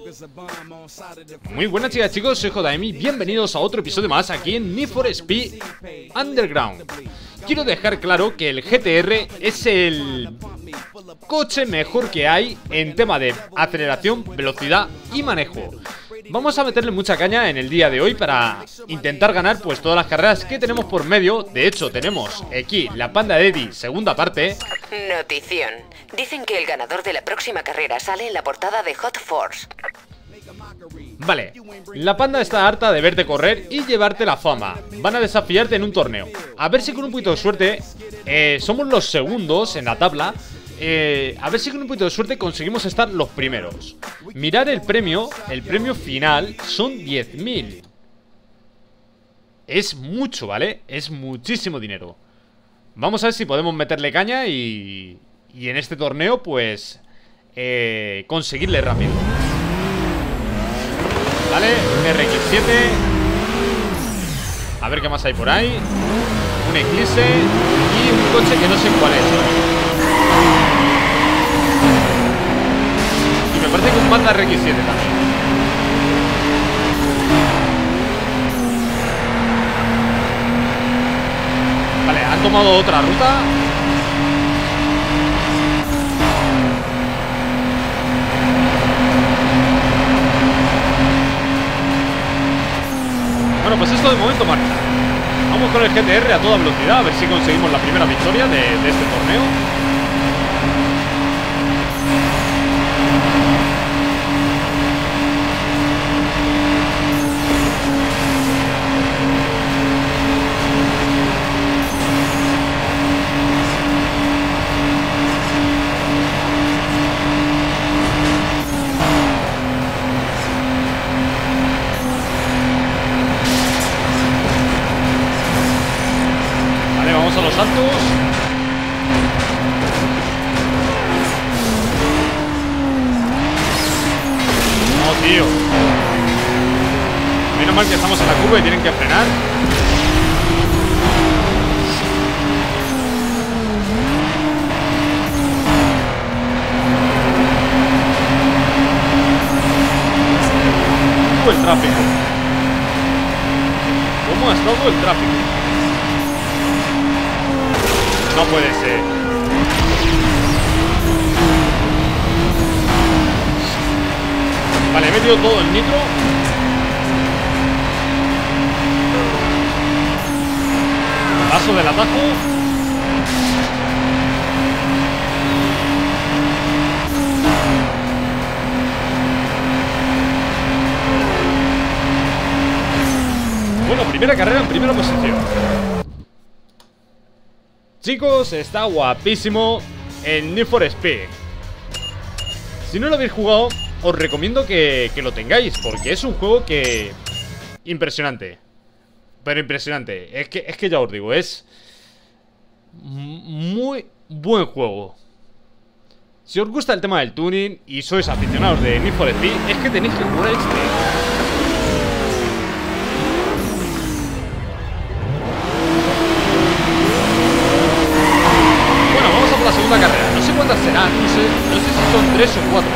Muy buenas chicas, chicos, soy JM. Bienvenidos a otro episodio más aquí en Need for Speed Underground. Quiero dejar claro que el GTR es el coche mejor que hay en tema de aceleración, velocidad y manejo. Vamos a meterle mucha caña en el día de hoy para intentar ganar pues todas las carreras que tenemos por medio. De hecho, tenemos aquí la Panda de Eddie, segunda parte. Notición. Dicen que el ganador de la próxima carrera sale en la portada de Hot Force. Vale, la Panda está harta de verte correr y llevarte la fama. Van a desafiarte en un torneo. A ver si con un poquito de suerte somos los segundos en la tabla. A ver si con un poquito de suerte conseguimos estar los primeros. Mirar el premio final son 10.000. Es mucho, ¿vale? Es muchísimo dinero. Vamos a ver si podemos meterle caña y en este torneo pues conseguirle rápido. Vale, un RX-7. A ver qué más hay por ahí. Un Eclipse y un coche que no sé cuál es. Y me parece que un Panda RX-7 también. Vale, han tomado otra ruta. Bueno, pues esto de momento marcha. Vamos con el GTR a toda velocidad, a ver si conseguimos la primera victoria de este torneo. A los saltos. No, tío. Menos mal que estamos en la curva y tienen que frenar. El tráfico. ¿Cómo ha estado el tráfico? No puede ser. Vale, he metido todo el nitro. Paso del atajo. Bueno, primera carrera en primera posición. Chicos, está guapísimo el Need for Speed. Si no lo habéis jugado, os recomiendo que lo tengáis, porque es un juego que... impresionante. Pero impresionante. Es que ya os digo, es... muy buen juego. Si os gusta el tema del tuning y sois aficionados de Need for Speed, es que tenéis que jugar este. La segunda carrera, no sé cuántas serán, no sé si son 3 o 4.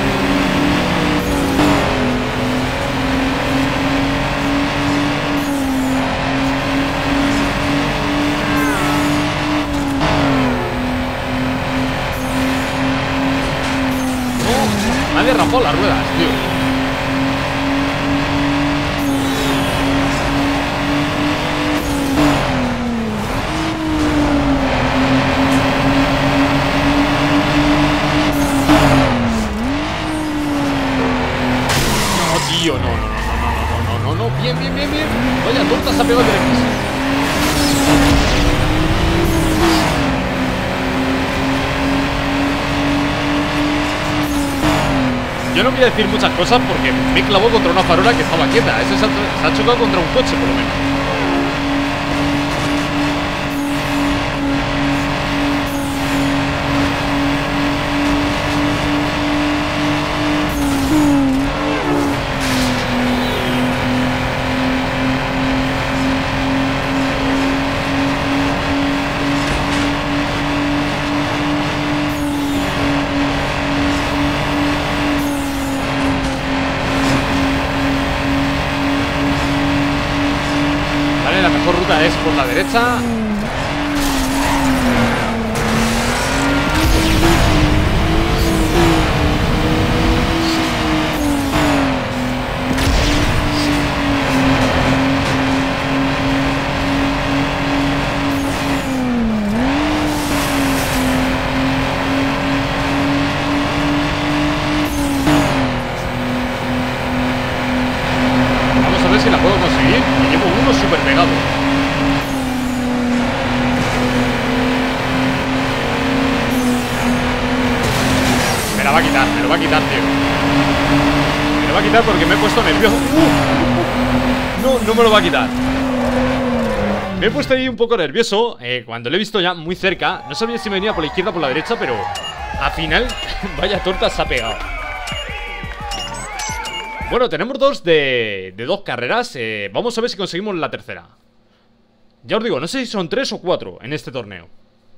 No, me ha derrapado las ruedas, tío. Tío, no, bien. Vaya, torta se ha pegado el RX. Yo no voy a decir muchas cosas porque me clavó contra una farola que estaba quieta. Ese se ha chocado contra un coche, por lo menos. ruta es por la derecha. Si la puedo conseguir, me llevo uno súper pegado. Me la va a quitar, me lo va a quitar, tío. Me lo va a quitar porque me he puesto nervioso. No, no me lo va a quitar. Me he puesto ahí un poco nervioso cuando lo he visto ya muy cerca. No sabía si me venía por la izquierda o por la derecha, pero al final, vaya torta se ha pegado. Bueno, tenemos dos de dos carreras. Vamos a ver si conseguimos la tercera. Ya os digo, no sé si son 3 o 4 en este torneo.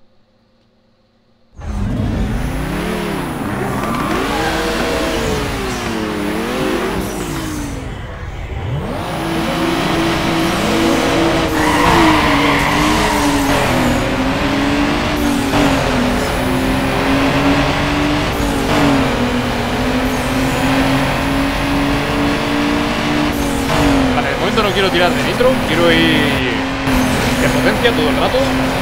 No quiero tirar de nitro, quiero ir de potencia todo el rato.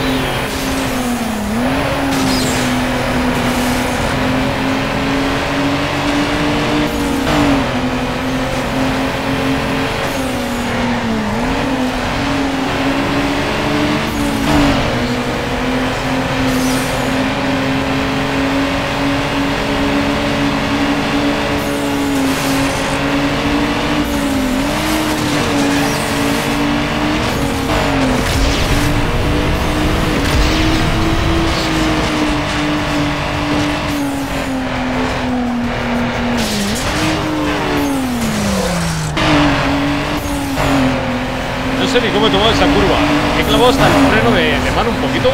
No sé ni cómo he tomado esa curva. He clavado hasta el freno de mano un poquito.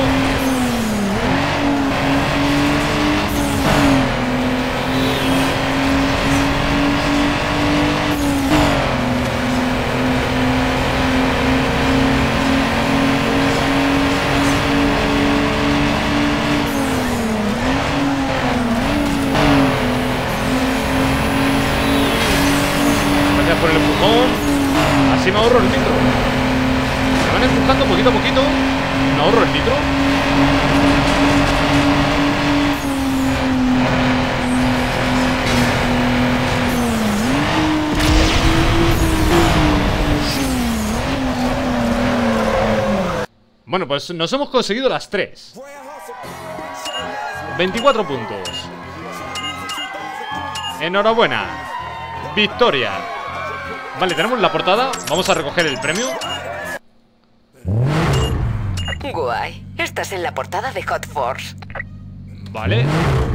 Gracias por el empujón. Así me ahorro el nitro. Me van empujando poquito a poquito. Me ahorro el nitro. Bueno, pues nos hemos conseguido las 3. 24 puntos. Enhorabuena. Victoria. Vale, tenemos la portada. Vamos a recoger el premio. Guay. Estás en la portada de Hot Force. Vale.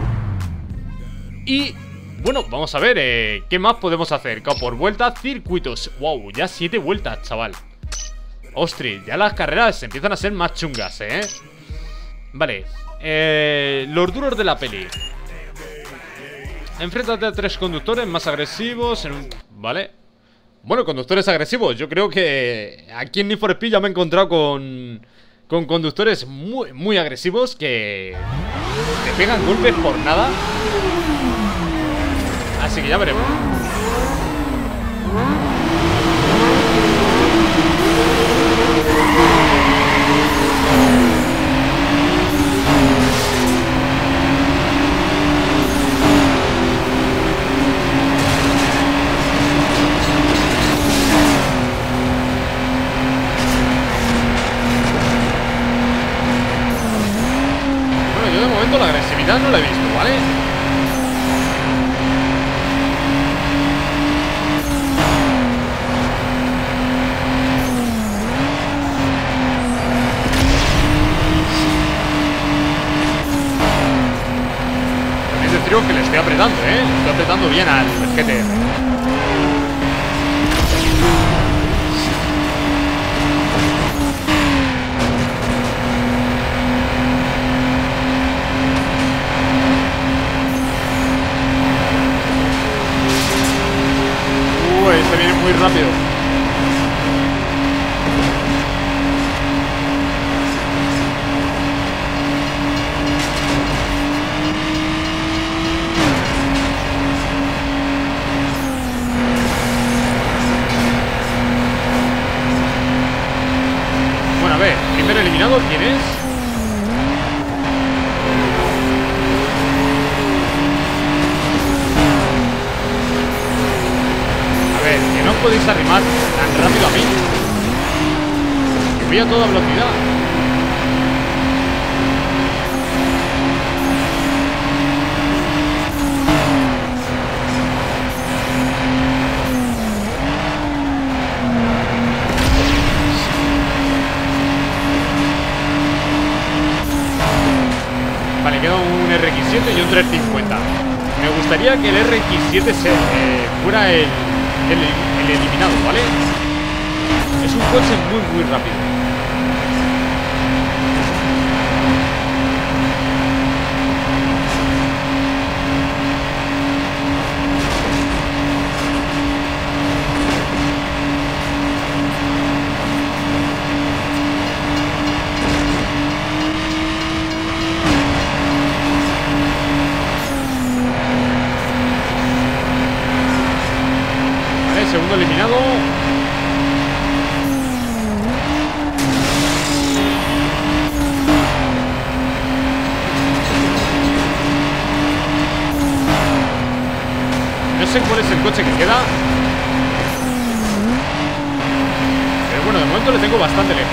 Y bueno, vamos a ver qué más podemos hacer. Por vuelta, circuitos. Wow, ya 7 vueltas, chaval. Ostras, ya las carreras empiezan a ser más chungas, Vale. Los duros de la peli. Enfréntate a 3 conductores más agresivos en un... Vale. Bueno, conductores agresivos. Yo creo que aquí en Need for Speed ya me he encontrado con conductores muy agresivos que te pegan golpes por nada. Así que ya veremos. Yo de momento la agresividad no la he visto, ¿vale? También deciros que le estoy apretando, Le estoy apretando bien al GT. Este viene muy rápido. podéis arrimar tan rápido a mí? Que voy a toda velocidad. Vale, queda un RX7 y un 350. Me gustaría que el RX7 fuera el eliminado, ¿vale? Es un coche muy rápido. Segundo eliminado. No sé cuál es el coche que queda, pero bueno, de momento le tengo bastante lejos.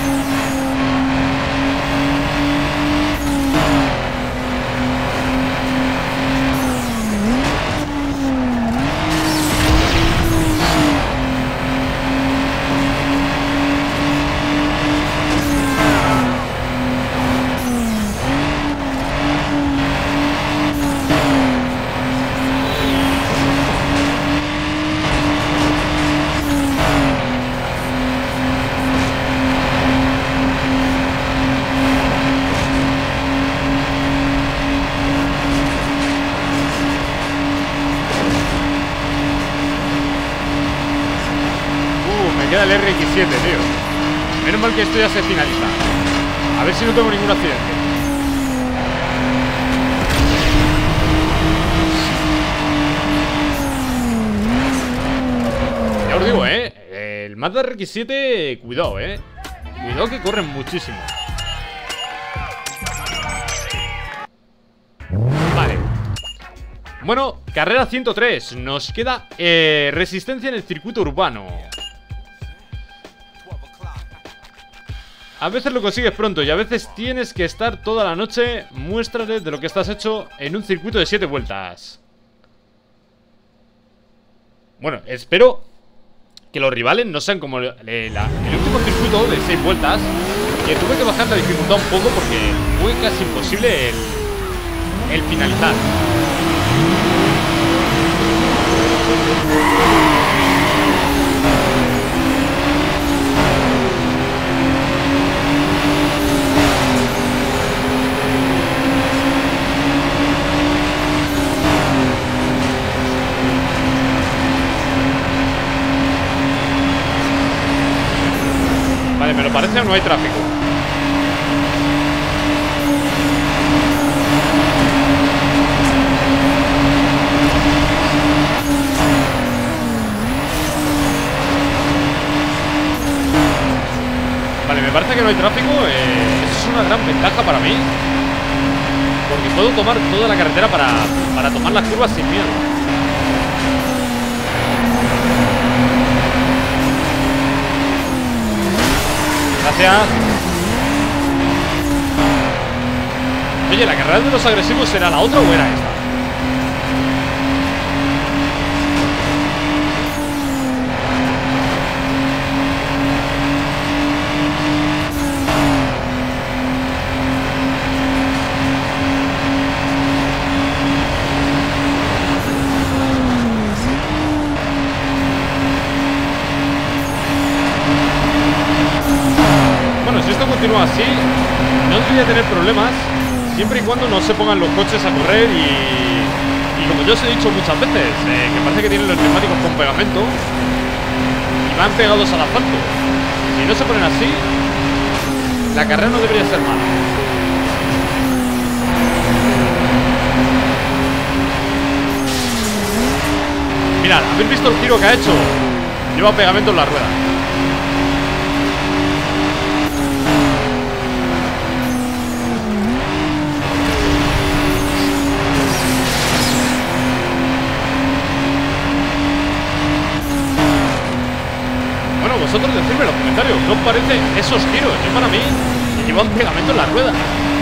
Queda el RX7, tío. Menos mal que esto ya se finaliza. A ver si no tengo ningún accidente. Ya os digo, el Mazda RX7, cuidado, cuidado que corren muchísimo. Vale. Bueno, carrera 103. Nos queda resistencia en el circuito urbano. A veces lo consigues pronto y a veces tienes que estar toda la noche. Muéstrale de lo que estás hecho en un circuito de 7 vueltas. Bueno, espero que los rivales no sean como el último circuito de 6 vueltas, que tuve que bajar la dificultad un poco porque fue casi imposible el finalizar. Vale, me lo parece o no hay tráfico. Vale, me parece que no hay tráfico. Eso es una gran ventaja para mí, porque puedo tomar toda la carretera para tomar las curvas sin miedo. Gracias. Oye, ¿la carrera de los agresivos será la otra o era esta? Bueno, si esto continúa así, no debería tener problemas, siempre y cuando no se pongan los coches a correr y como yo os he dicho muchas veces, que parece que tienen los neumáticos con pegamento y van pegados al asfalto. Si no se ponen así, la carrera no debería ser mala. Mirad, ¿habéis visto el giro que ha hecho? Lleva pegamento en la rueda. vosotros decidme en los comentarios ¿qué os parece esos tiros? Yo para mí me llevan pegamento en la rueda.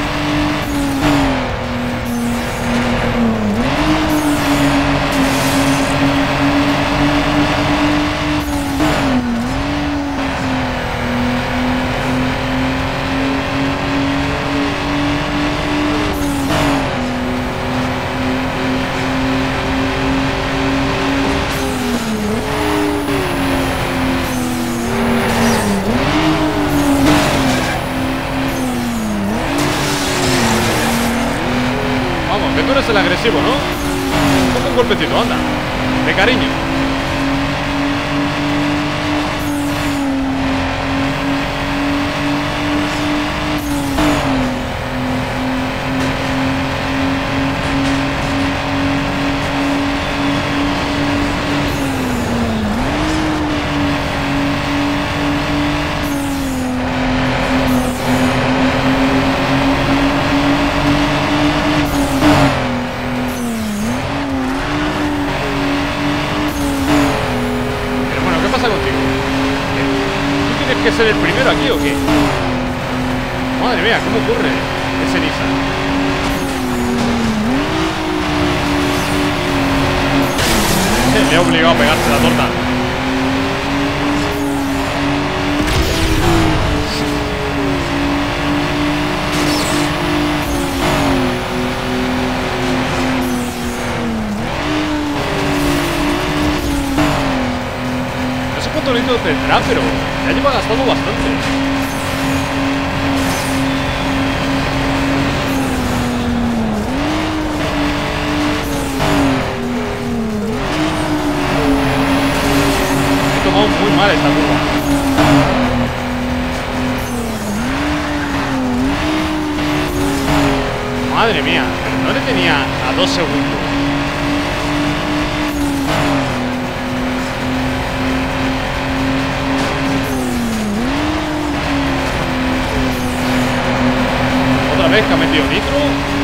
Que tú eres el agresivo, ¿no? Toma un golpecito, anda. De cariño. ¿Ser el primero aquí o qué? Madre mía, ¿cómo ocurre ese Nissan? Le he obligado a pegarse la torta. No sé cuánto litro tendrá, pero ya lleva gastado bastante. He tomado muy mal esta curva. Madre mía, pero no le tenía a 2 segundos. Otra vez que ha metido nitro.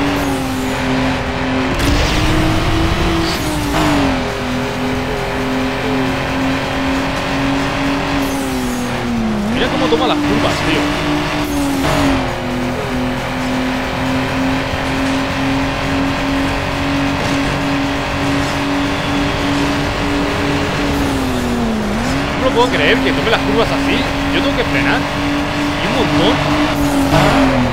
Mira cómo toma las curvas, tío. No puedo creer que tome las curvas así. Yo tengo que frenar. Y un montón.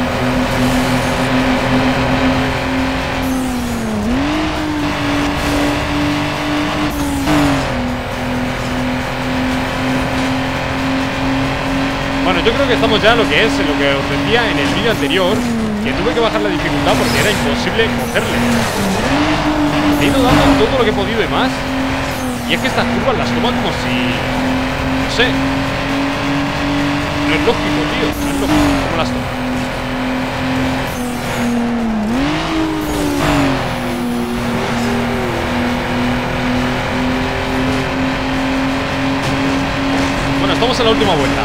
Bueno, yo creo que estamos ya en lo que es, en lo que os decía en el vídeo anterior, que tuve que bajar la dificultad porque era imposible cogerle. He ido dando todo lo que he podido y más. Y es que estas curvas las toman como si... no sé. No es lógico, tío. No es lógico. ¿Cómo las toman? Bueno, estamos en la última vuelta.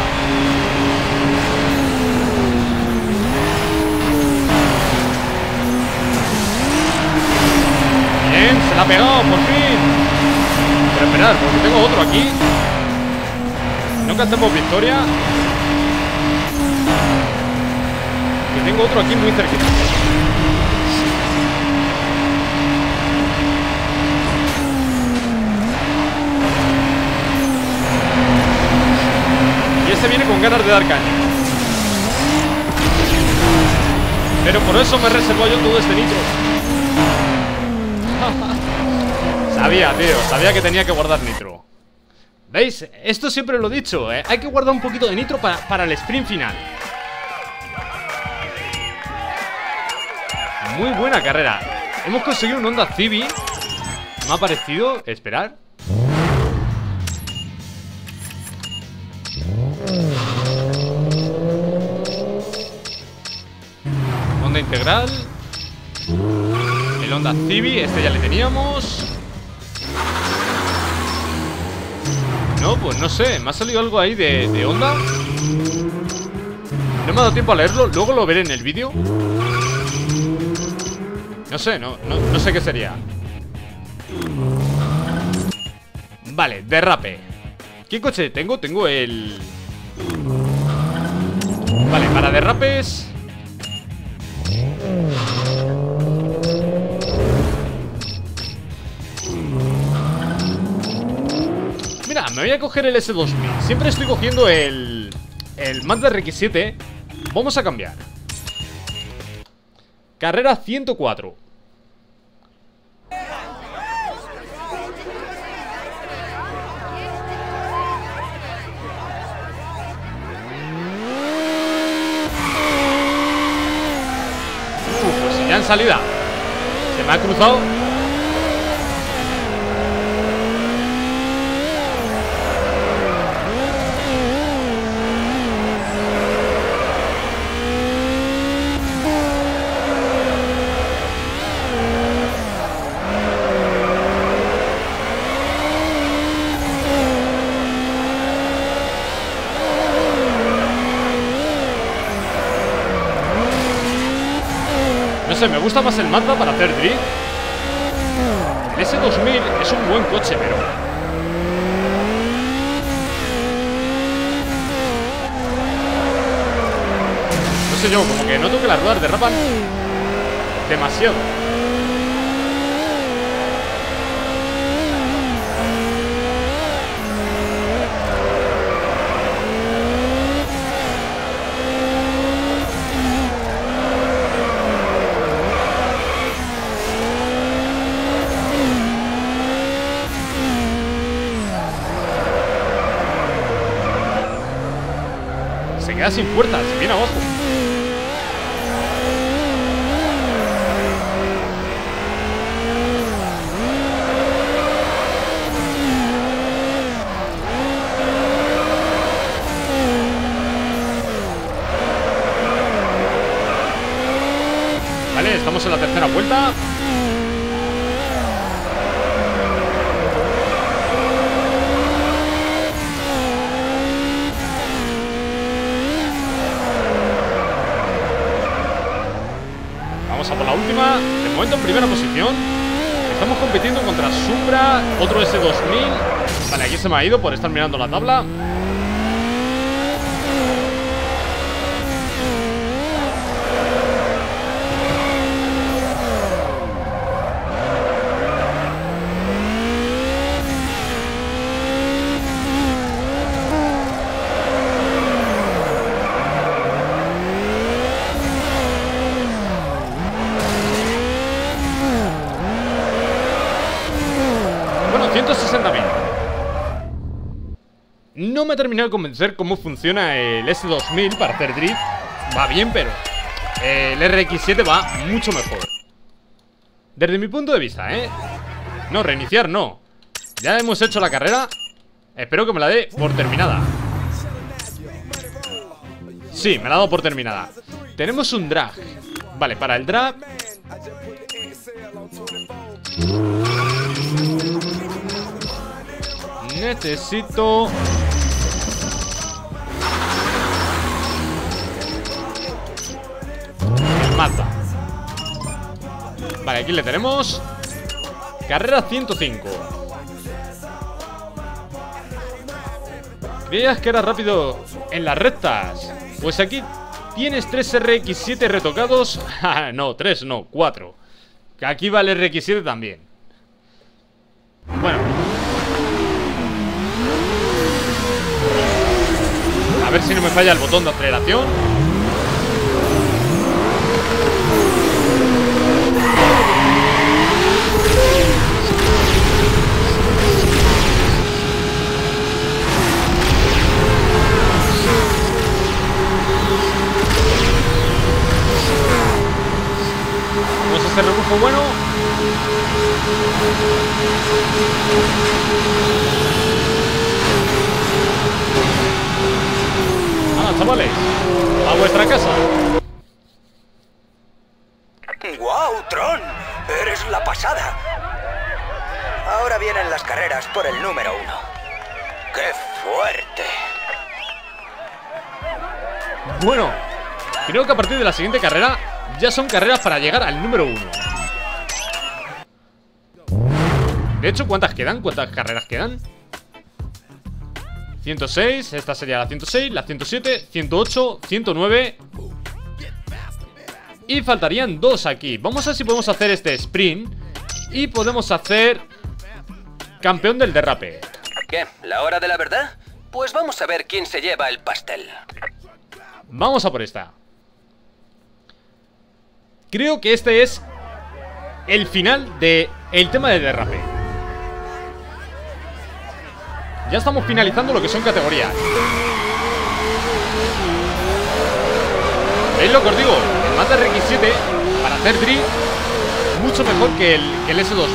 Bien, se la ha pegado, por fin. Pero esperad, porque tengo otro aquí. No cantemos victoria. Que tengo otro aquí muy cerquita. Y este viene con ganas de dar caña. Pero por eso me reservo yo todo este nitro. Sabía, tío, sabía que tenía que guardar nitro. ¿Veis? Esto siempre lo he dicho, ¿eh? Hay que guardar un poquito de nitro para el sprint final. Muy buena carrera. Hemos conseguido un Honda Civic. Me ha parecido... Esperar. Honda integral. El Honda Civic, este ya le teníamos. No, pues no sé, me ha salido algo ahí de Honda. No me ha dado tiempo a leerlo, luego lo veré en el vídeo. No sé, no sé qué sería. Vale, derrape. ¿Qué coche tengo? Tengo el... Vale, para derrapes. Mira, me voy a coger el S2000. Siempre estoy cogiendo el Mazda RX-7. Vamos a cambiar. Carrera 104. Pues ya en salida se me ha cruzado. No sé, me gusta más el Mazda para hacer drift. El S2000 es un buen coche, pero... No sé yo, como que noto que las ruedas derrapan demasiado. Se queda sin puertas, bien abajo. Vale, estamos en la tercera vuelta. Vamos a por la última. De momento en primera posición. Estamos compitiendo contra Supra, otro S2000. Vale, aquí se me ha ido por estar mirando la tabla. Bueno, 160.000. No me ha terminado de convencer cómo funciona el S2000 para hacer drift. Va bien, pero el RX-7 va mucho mejor. Desde mi punto de vista, ¿eh? No, reiniciar no. Ya hemos hecho la carrera. Espero que me la dé por terminada. Sí, me la ha dado por terminada. Tenemos un drag. Vale, para el drag necesito... el Mazda. Vale, aquí le tenemos. Carrera 105. ¿Creías que era rápido en las rectas? Pues aquí tienes 3 RX-7 retocados. No, 3 no, 4. Que aquí va el RX-7 también. Bueno, a ver si no me falla el botón de aceleración. Vamos a hacer rebufo bueno. ¡Hala, chavales! ¡A vuestra casa! ¡Guau, Tron! ¡Eres la pasada! Ahora vienen las carreras por el número 1. ¡Qué fuerte! Bueno, creo que a partir de la siguiente carrera ya son carreras para llegar al número 1. De hecho, ¿cuántas quedan? ¿Cuántas carreras quedan? 106, esta sería la 106, la 107, 108, 109. Y faltarían 2 aquí. Vamos a ver si podemos hacer este sprint. Y podemos hacer campeón del derrape. ¿Qué? ¿La hora de la verdad? Pues vamos a ver quién se lleva el pastel. Vamos a por esta. Creo que este es el final del tema del derrape. Ya estamos finalizando lo que son categorías. ¿Veis lo que os digo? El Mazda RX-7 para hacer drift mucho mejor que el S2000.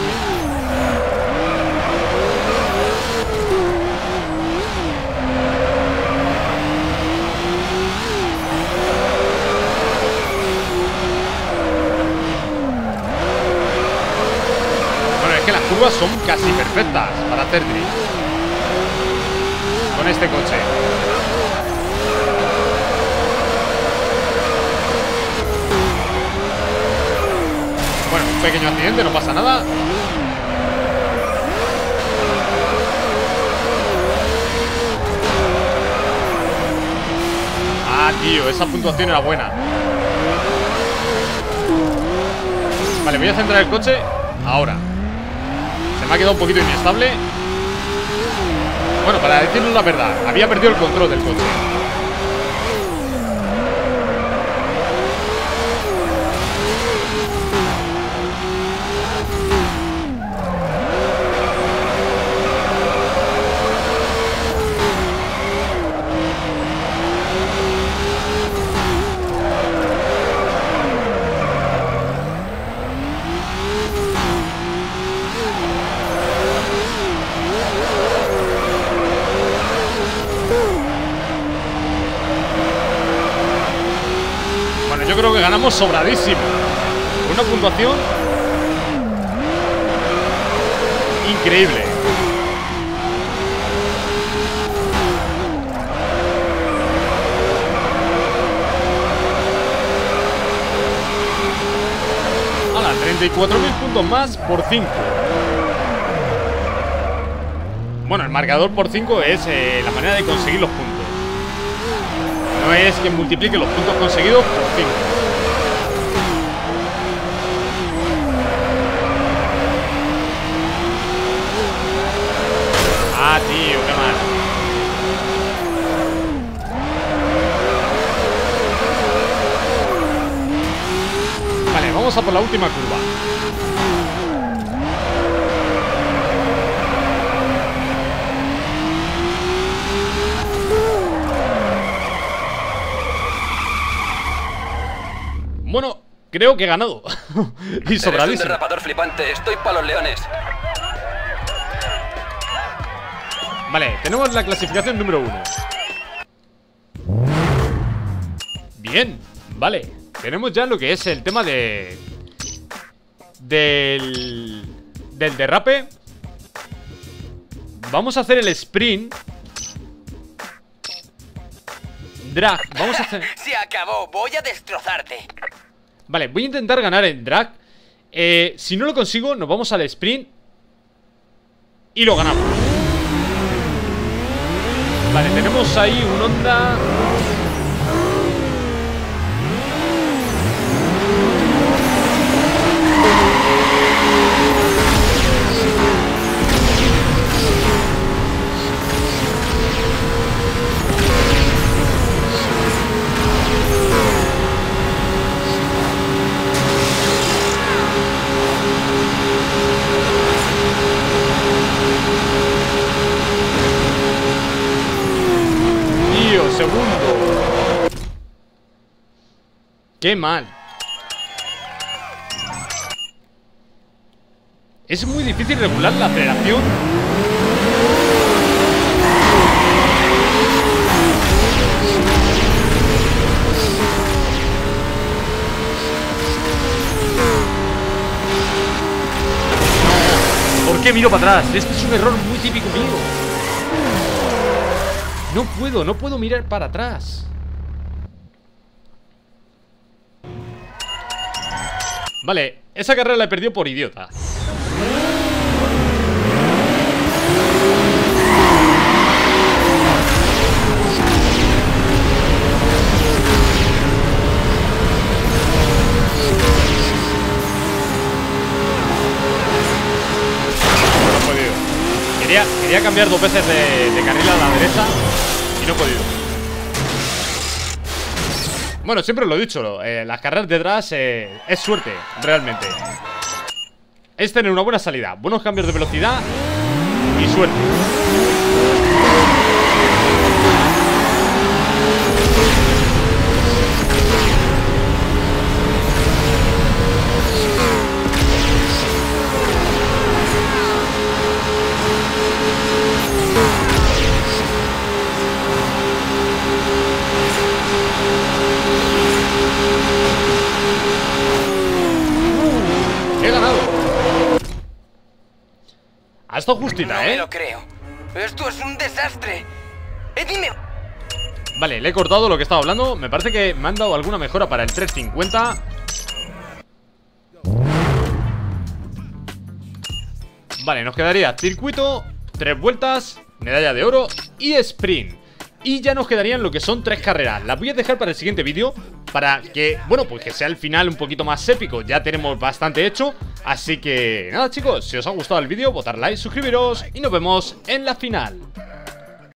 Bueno, es que las curvas son casi perfectas para hacer drift con este coche. Bueno, un pequeño accidente, no pasa nada. Ah, tío, esa puntuación era buena. Vale, voy a centrar el coche ahora. Se me ha quedado un poquito inestable. Bueno, para decirnos la verdad, había perdido el control del coche. Yo creo que ganamos sobradísimo. Una puntuación increíble. Ahora, 34.000 puntos más por 5. Bueno, el marcador por 5 es la manera de conseguir los puntos. No es que multiplique los puntos conseguidos por 5. Ah, tío, qué mal. Vale, vamos a por la última curva. Bueno, creo que he ganado. Y sobradísimo. Eres un derrapador flipante, estoy pa' los leones. Vale, tenemos la clasificación número 1. Bien, vale. Tenemos ya lo que es el tema del derrape. Vamos a hacer el sprint. Drag, vamos a hacer... Se acabó, voy a destrozarte. Vale, voy a intentar ganar en drag. Si no lo consigo, nos vamos al sprint y lo ganamos. Vale, tenemos ahí un Honda. Segundo. Qué mal. Es muy difícil regular la aceleración. ¿Por qué miro para atrás? Este es un error muy típico mío. No puedo mirar para atrás. Vale, esa carrera la he perdido por idiota. Quería cambiar 2 veces de carril a la derecha y no he podido. Bueno, siempre lo he dicho, las carreras detrás es suerte, realmente. Es tener una buena salida, buenos cambios de velocidad y suerte. He ganado. Ha estado justita, No me lo creo. Esto es un desastre. Dime. Vale, le he cortado lo que estaba hablando. Me parece que me han dado alguna mejora para el 350. Vale, nos quedaría circuito, 3 vueltas, medalla de oro y sprint. Y ya nos quedarían lo que son 3 carreras. Las voy a dejar para el siguiente vídeo, para que, bueno, pues que sea el final un poquito más épico. Ya tenemos bastante hecho. Así que nada, chicos, si os ha gustado el vídeo, votad like, suscribiros y nos vemos en la final.